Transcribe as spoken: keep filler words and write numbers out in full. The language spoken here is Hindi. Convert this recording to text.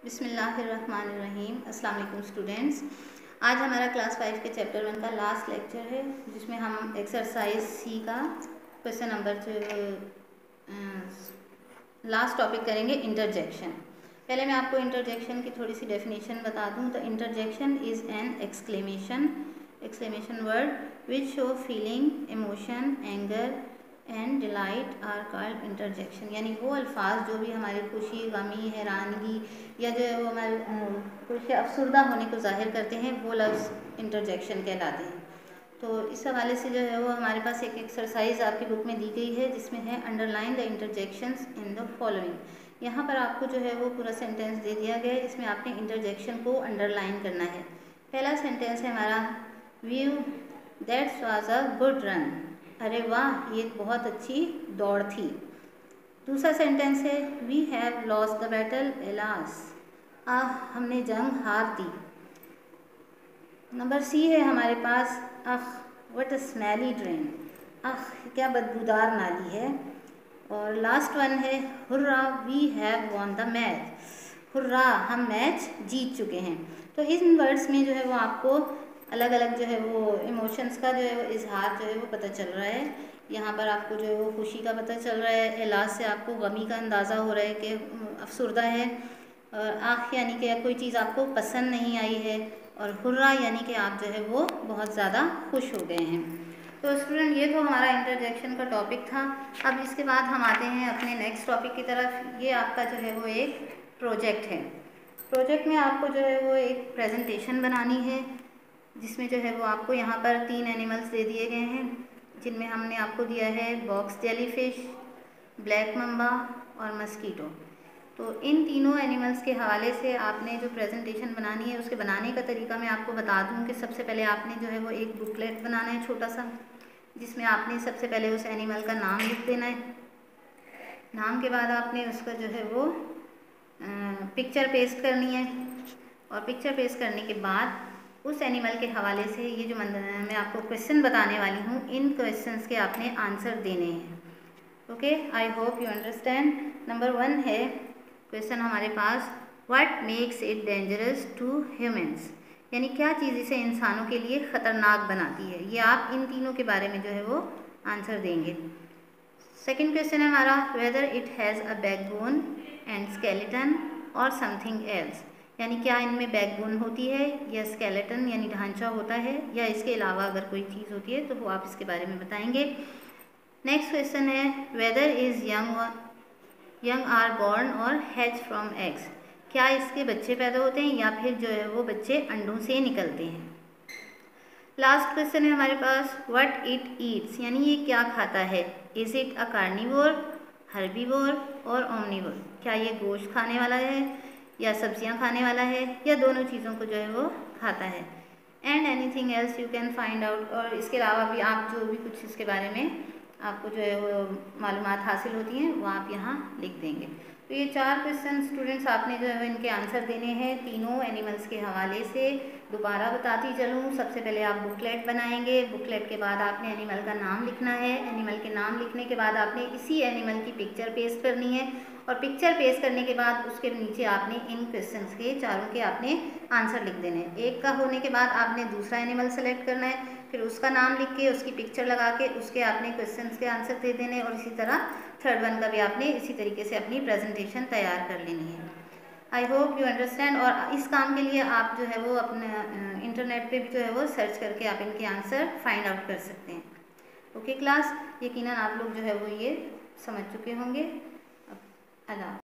बिस्मिल्लाहिर्रहमानिर्रहीम। अस्सलाम वालेकुम स्टूडेंट्स। आज हमारा क्लास फाइव के चैप्टर वन का लास्ट लेक्चर है, जिसमें हम एक्सरसाइज सी का क्वेश्चन नंबर जो लास्ट टॉपिक करेंगे इंटरजेक्शन। पहले मैं आपको इंटरजेक्शन की थोड़ी सी डेफिनेशन बता दूं। तो interjection is an exclamation exclamation word which show feeling, emotion, anger and delight are called interjection. यानी वो अल्फाज जो भी हमारी खुशी, गमी, हैरानगी या जो है वो हमारे कुछ अफसरदा होने को जाहिर करते हैं, वो लफ्ज़ इंटरजेक्शन कहलाते हैं। तो इस हवाले से जो है वो हमारे पास एक एक्सरसाइज आपकी बुक में दी गई है, जिसमें है underline the interjections in the following. यहाँ पर आपको जो है वो पूरा सेंटेंस दे दिया गया है, इसमें आपने इंटरजेक्शन को अंडरलाइन करना है। पहला सेंटेंस है हमारा, whew that's was a good run. अरे वाह, ये बहुत अच्छी दौड़ थी। दूसरा सेंटेंस है, we have lost the battle alas. आह, हमने जंग हार दी। नंबर सी है हमारे पास, ugh what a smelly drain. आह, क्या बदबूदार नाली है। और लास्ट वन है, hurray we have won the match. Hurray, हम मैच जीत चुके हैं। तो इन वर्ड्स में जो है वो आपको अलग अलग जो है वो इमोशंस का जो है वो इजहार जो है वो पता चल रहा है। यहाँ पर आपको जो है वो खुशी का पता चल रहा है, एलास से आपको गमी का अंदाज़ा हो रहा है कि अफसरदा है। और आँख यानी कि कोई चीज़ आपको पसंद नहीं आई है। और हुर्रा यानी कि आप जो है वो बहुत ज़्यादा खुश हो गए हैं। तो स्टूडेंट, ये तो हमारा इंटरजेक्शन का टॉपिक था। अब इसके बाद हम आते हैं अपने नेक्स्ट टॉपिक की तरफ। ये आपका जो है वो एक प्रोजेक्ट है। प्रोजेक्ट में आपको जो है वो एक प्रेजेंटेशन बनानी है, जिसमें जो है वो आपको यहाँ पर तीन एनिमल्स दे दिए गए हैं, जिनमें हमने आपको दिया है बॉक्स जेलीफिश, ब्लैक मम्बा और मस्कीटो। तो इन तीनों एनिमल्स के हवाले से आपने जो प्रेजेंटेशन बनानी है, उसके बनाने का तरीका मैं आपको बता दूं कि सबसे पहले आपने जो है वो एक बुकलेट बनाना है छोटा सा, जिसमें आपने सबसे पहले उस एनिमल का नाम लिख देना है। नाम के बाद आपने उसका जो है वो पिक्चर पेस्ट करनी है। और पिक्चर पेस्ट करने के बाद उस एनिमल के हवाले से ये जो मैं आपको क्वेश्चन बताने वाली हूँ, इन क्वेश्चंस के आपने आंसर देने हैं। Okay, I hope you understand. Number one है क्वेश्चन हमारे पास, what makes it dangerous to humans. यानी क्या चीज़ इसे इंसानों के लिए ख़तरनाक बनाती है। ये आप इन तीनों के बारे में जो है वो आंसर देंगे। सेकेंड क्वेश्चन है हमारा, whether it has a backbone and skeleton और समथिंग एल्स। यानी क्या इनमें बैकबोन होती है या स्केलेटन यानी ढांचा होता है, या इसके अलावा अगर कोई चीज़ होती है तो वो आप इसके बारे में बताएंगे। नेक्स्ट क्वेश्चन है, whether is young young are born और हैच फ्रॉम एग्स। क्या इसके बच्चे पैदा होते हैं या फिर जो है वो बच्चे अंडों से निकलते हैं। लास्ट क्वेश्चन है हमारे पास, व्हाट इट ईट्स। यानी ये क्या खाता है। Is it a carnivore, herbivore और ओमनीवोर। क्या ये गोश्त खाने वाला है या सब्जियां खाने वाला है, या दोनों चीज़ों को जो है वो खाता है। And anything else you can find out. और इसके अलावा भी आप जो भी कुछ इसके बारे में आपको जो है वो मालूमात हासिल होती हैं, वो आप यहाँ लिख देंगे। तो ये चार क्वेश्चन स्टूडेंट्स आपने जो है इनके आंसर देने हैं तीनों एनिमल्स के हवाले से। दोबारा बताती चलूँ, सबसे पहले आप बुकलेट बनाएंगे। बुकलेट के बाद आपने एनिमल का नाम लिखना है। एनिमल के नाम लिखने के बाद आपने इसी एनिमल की पिक्चर पेस्ट करनी है। और पिक्चर पेस्ट करने के बाद उसके नीचे आपने इन क्वेश्चंस के चारों के आपने आंसर लिख देने हैं। एक का होने के बाद आपने दूसरा एनिमल सेलेक्ट करना है, फिर उसका नाम लिख के उसकी पिक्चर लगा के उसके आपने क्वेश्चंस के आंसर दे देने। और इसी तरह थर्ड वन का भी आपने इसी तरीके से अपनी प्रेजेंटेशन तैयार कर लेनी है। I hope you understand. और इस काम के लिए आप जो है वो अपने इंटरनेट पे भी जो है वो सर्च करके आप इनके आंसर फाइंड आउट कर सकते हैं। ओके क्लास, यकीनन आप लोग जो है वो ये समझ चुके होंगे। अब अल्लाह।